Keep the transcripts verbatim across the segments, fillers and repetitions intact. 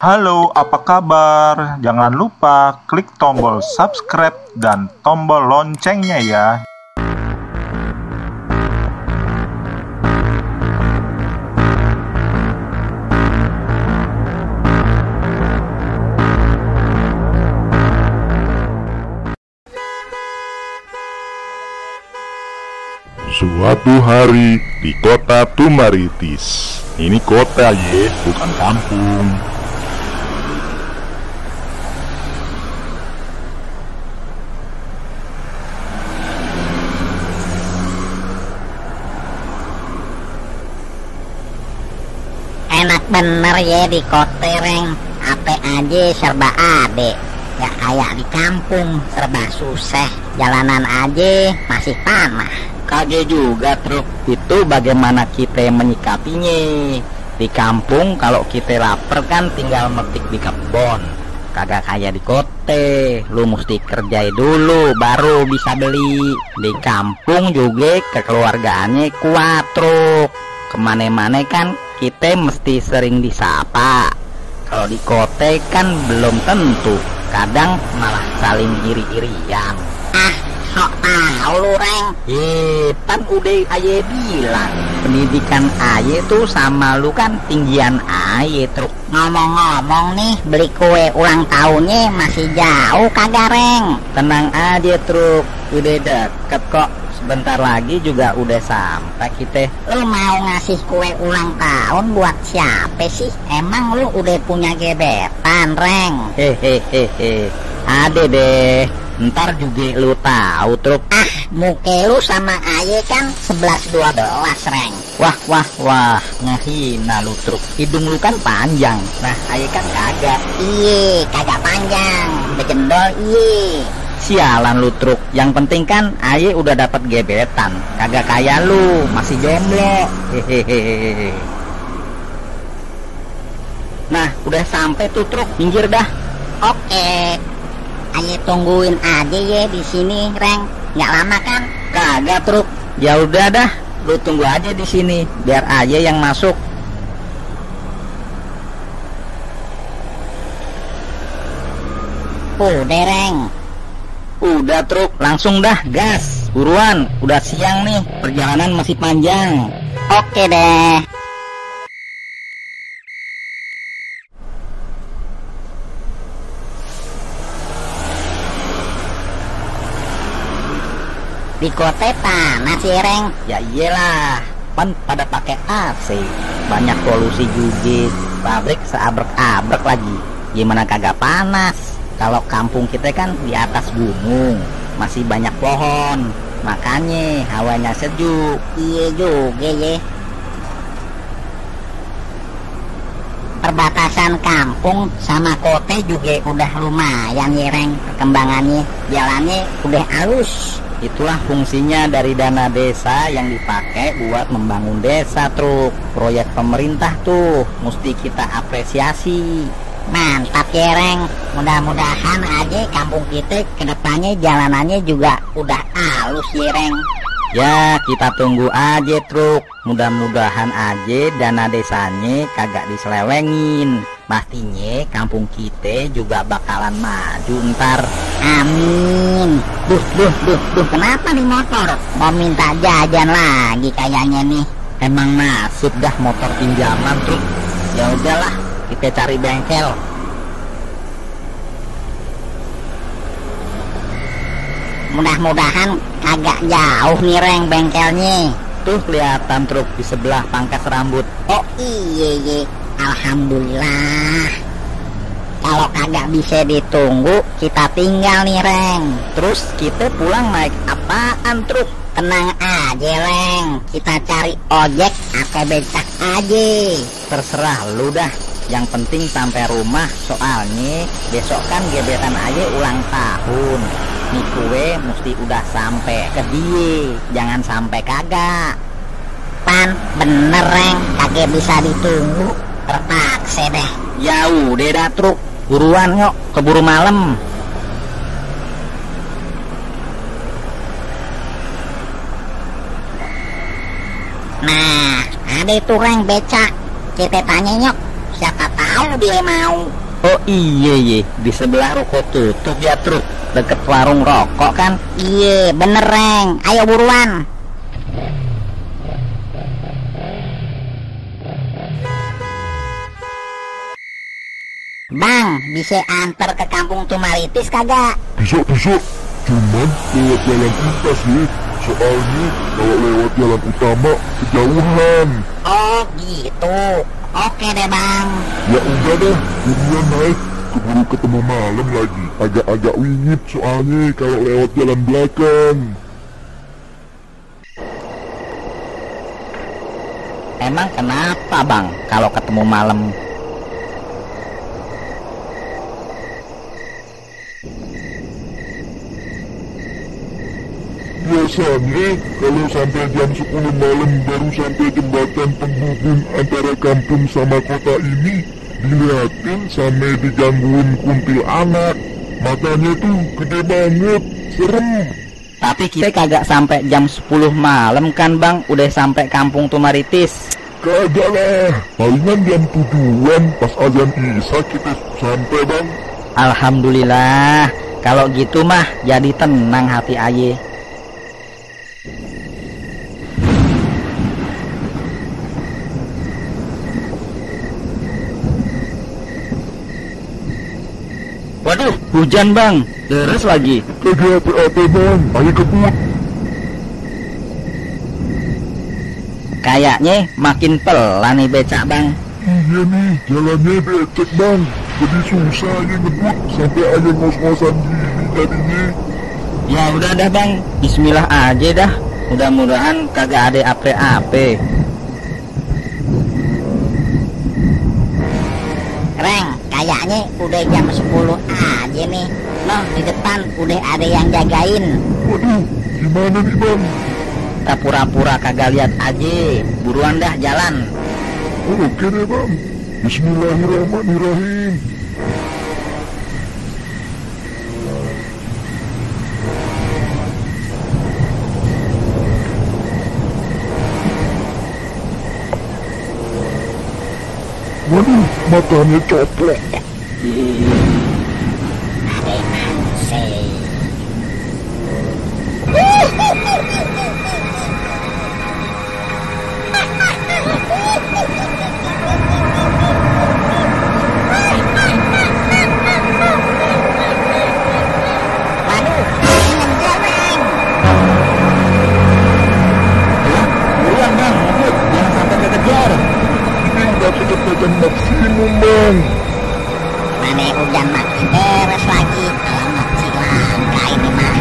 Halo, apa kabar? Jangan lupa klik tombol subscribe dan tombol loncengnya ya. Suatu hari di kota Tumaritis. Ini kota ye, bukan kampung. Enak bener ya di kota, Reng. Apa aja serba ade. Gak kayak di kampung, serba susah. Jalanan aja masih tanah. Kage juga truk. Itu bagaimana kita menyikapinya. Di kampung kalau kita lapar kan tinggal metik di kebon. Kagak kayak di kota, lu mesti kerjai dulu baru bisa beli. Di kampung juga kekeluargaannya kuat truk. Kemana-mana kan kita mesti sering disapa. Kalau di kota kan belum tentu. Kadang malah saling iri-irian. Ah, sok tahu lu, Reng. Eh, kan udah aye bilang pendidikan aye tuh sama lu kan tinggian aye truk. Ngomong-ngomong nih, beli kue ulang tahunnya masih jauh kagak, Reng? Tenang aja truk, udah deket kok. Sebentar lagi juga udah sampai kita. Lu mau ngasih kue ulang tahun buat siapa sih? Emang lu udah punya gebetan, Reng? Hehehehe, ada deh. Ntar juga lu tahu truk. Ah, muka lu sama aye kan sebelas dua belas, Reng. Wah wah wah, ngehina lu truk. Hidung lu kan panjang. Nah, aye kan kagak. Iye, kagak panjang. Bejendol iye. Sialan lu truk. Yang penting kan aye udah dapat gebetan. Kagak kayak lu, masih jomblo. Hehehe. Nah, udah sampai tuh truk. Minggir dah. Oke. Aye tungguin aja ya di sini, Reng. Nggak lama kan? Kagak truk. Ya udah dah, lu tunggu aja di sini biar aye yang masuk. Udah, Reng. Udah truk, langsung dah gas. Buruan, udah siang nih, perjalanan masih panjang. Oke deh. Di kota panas ya, Reng. Ya iyalah, kan pada pakai A C. Banyak polusi juga. Pabrik seabrek-abrek lagi. Gimana kagak panas? Kalau kampung kita kan di atas gunung, masih banyak pohon, makanya hawanya sejuk. Iya juga ya. Perbatasan kampung sama kota juga udah lumayan ya, Reng. Perkembangannya, jalannya udah halus. Itulah fungsinya dari dana desa yang dipakai buat membangun desa truk. Proyek pemerintah tuh mesti kita apresiasi. Mantap ya, Reng. Mudah-mudahan aja kampung kita kedepannya jalanannya juga udah halus ya, Reng. Ya, kita tunggu aja truk. Mudah-mudahan aja dana desanya kagak diselewengin. Pastinya kampung kita juga bakalan maju ntar. Amin. Duh, duh, duh, duh. Kenapa nih motor? Mau minta jajan lagi kayaknya nih. Emang nasib dah motor pinjaman truk. Ya udahlah, kita cari bengkel. Mudah-mudahan kagak jauh nih, Reng, bengkelnya. Tuh kelihatan truk di sebelah pangkas rambut. Oh iya iya, alhamdulillah. Kalau kagak bisa ditunggu, kita tinggal nih, Reng. Terus kita pulang naik apaan truk? Tenang aja, Reng. Kita cari ojek atau becak aja. Terserah lu dah. Yang penting sampai rumah, soalnya besok kan gebetan aja ulang tahun. Nih kue mesti udah sampai ke dia, jangan sampai kagak. Pan, bener, Reng. Kagak bisa ditunggu. Terpaksa deh. Ya udah dah truk. Buruan yuk, keburu malam. Nah, ada itu, Reng, becak. Kita tanya nyok. Siapa tahu mau dia mau. Oh iya ye, di sebelah ruko tutup ya truk, deket warung rokok kan? Iya bener Reng, ayo buruan. Bang, bisa antar ke kampung Tumaritis kagak? Bisa, bisa. Cuman lewat jalan pintas ya. Soalnya kalau lewat jalan utama kejauhan. Oh gitu. Oke deh bang. Ya udah dah, buruan naik. Keburu ketemu malam lagi. Agak-agak wingit soalnya kalau lewat jalan belakang. Emang kenapa bang kalau ketemu malam? Biasanya kalau sampai jam sepuluh malam baru sampai jembatan penghubung antara kampung sama kota ini, dilihatin sampai digangguin kuntilanak. Matanya tuh gede banget, serem. Tapi kita kagak sampai jam sepuluh malam kan bang, udah sampai kampung Tumaritis. Kagak lah, palingan jam tujuan pas azan isya kita sampai bang. Alhamdulillah, kalau gitu mah jadi tenang hati aye. Waduh, hujan bang, deres lagi. Kagak apa-apa bang, ayo kebut. Kayaknya makin pelan nih becak bang. Iya nih, jalannya becek bang. Jadi susah aja ngebut sampai aja ngos-ngosan gini jadinya. Ya udah dah bang, bismillah aja dah. Mudah-mudahan kagak ada ape-ape. Reng, kayaknya udah jam sepuluh aja nih. Noh, di depan udah ada yang jagain. Waduh, gimana nih bang? Kita pura-pura kagak lihat aja. Buruan dah jalan. Oh, oke deh bang. Bismillahirrahmanirrahim. Waduh, matanya coplok. Kecepatan maksimum bang. Mana hujan makin beres lagi. Alamak cilaka ini mah.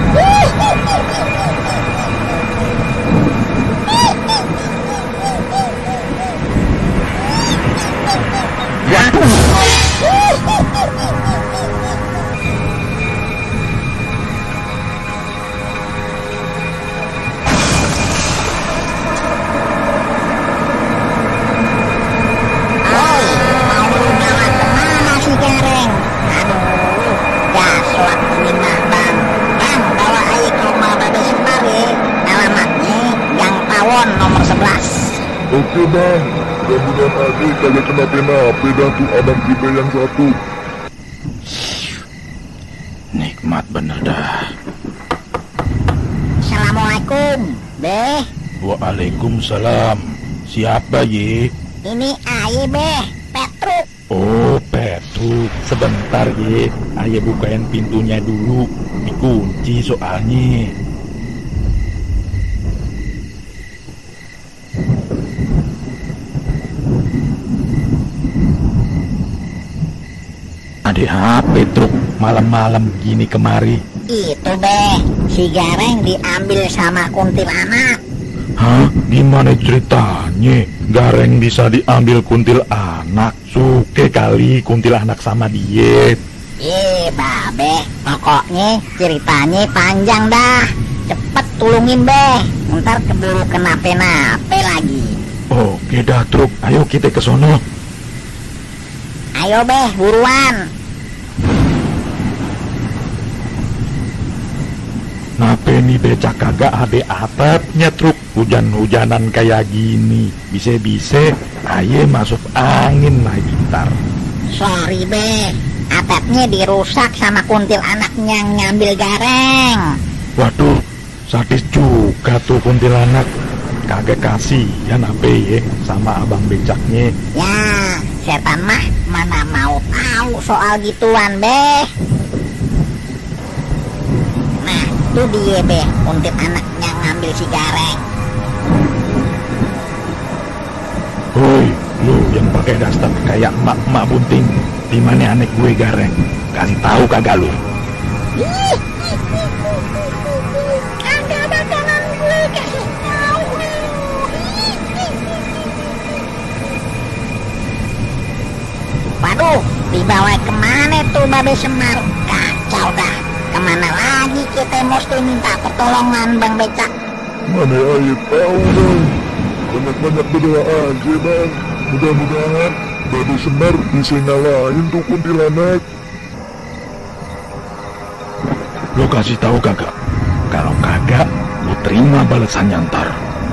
Nomor sebelas. Oke bang, mudah-mudahan aja kagak kenapa-napa dah tuh abang kita yang satu. Nikmat bener dah. Assalamualaikum, Beh. Waalaikumsalam. Siapa ye? Ini Aye, Beh, Petruk. Oh, Petruk. Sebentar ye, Aye bukain pintunya dulu. Dikunci soalnya. Ada apa Truk malam-malam gini kemari? Itu Beh, si Gareng diambil sama kuntilanak. Hah? Gimana ceritanya? Gareng bisa diambil kuntilanak? Suke kali kuntilanak sama dia. Iya Babe, pokoknya ceritanya panjang dah. Cepet tulungin Beh, ntar keburu kenape-nape lagi. Oke dah Truk, ayo kita ke sono. Ayo Beh, buruan. Nape nih becak kagak ada atapnya Truk? Hujan-hujanan kayak gini, bisa-bisa aye masuk angin lagi ntar. Sorry be, atapnya dirusak sama kuntilanak yang ngambil gareng. Waduh, sadis juga tuh kuntilanak. Kagak kasihan abe ya sama abang becaknya. Ya, setan mah mana mau tahu soal gituan be. Nah, tuh dia be, kuntilanak yang ngambil si gareng. Woi, lu yang pakai daster kayak emak-emak bunting, di mana anek gue gareng? Kasih tahu kagak lu? Ih, kagak bakalan gue kasih tahu. Waduh, dibawa kemana tuh Babe Semar? Kacau dah. Kemana lagi kita mesti minta pertolongan Bang Becak? Mana air tahu bang. Banyak-banyak berdoa aja bang. Mudah-mudahan Babe Semar bisa ngalahin tuh kuntilanak. Lo kasih tahu kagak? Kalau kagak, lo terima balasannya ntar.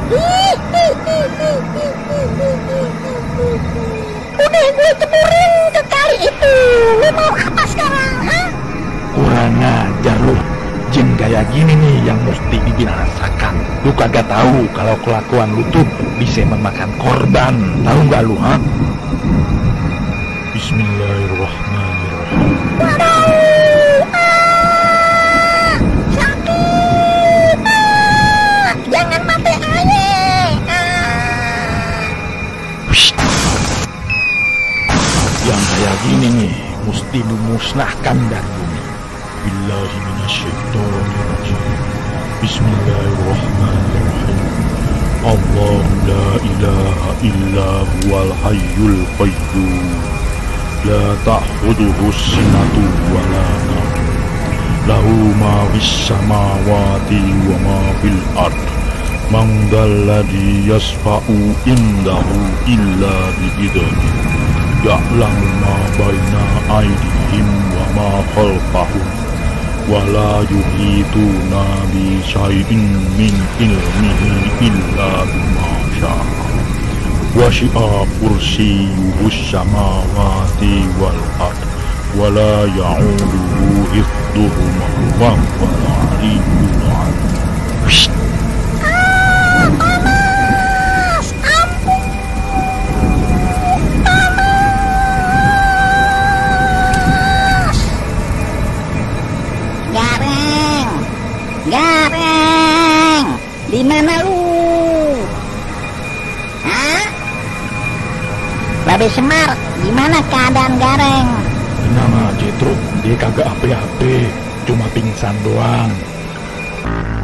Udah gue ceburin ke kali itu. Lu mau apa sekarang, ha? Kurang ajar lo. Jin kayak gini nih yang mesti dibinasakan. Lu kagak tahu kalau kelakuan lu tuh bisa memakan korban. Tahu nggak lu, ha? Bismillahirrahmanirrahim. Waduh, ah, sakit, ah, jangan mati aja, ah. Yang kayak gini nih mesti dimusnahkan dari bumi. Billahi minasyaitonirrajim. Bismillahirrahmanirrahim. Allah la ilaha illa huwal hayyul qayyum. La ta'khuduhu sinatu wa la nawm. Lahu ma fis samawati wa ma fil ard. Man dzalladzi yasfa'u indahu illa bi'idhnihi. Ya'lamu ma baina aydihim wa ma khalfahum. Wa la yuhituna bi syai'in min ilmihi illa bima syaa. Wasi'a kursiyyuhus samawati wal ard wa la ya'uduhu hifdhuhuma wa huwal 'aliyyul 'azim. Gareng, di mana lu? Hah? Babe Semar, gimana keadaan Gareng? Tenang aja, Truk. Dia kagak ape-ape, cuma pingsan doang.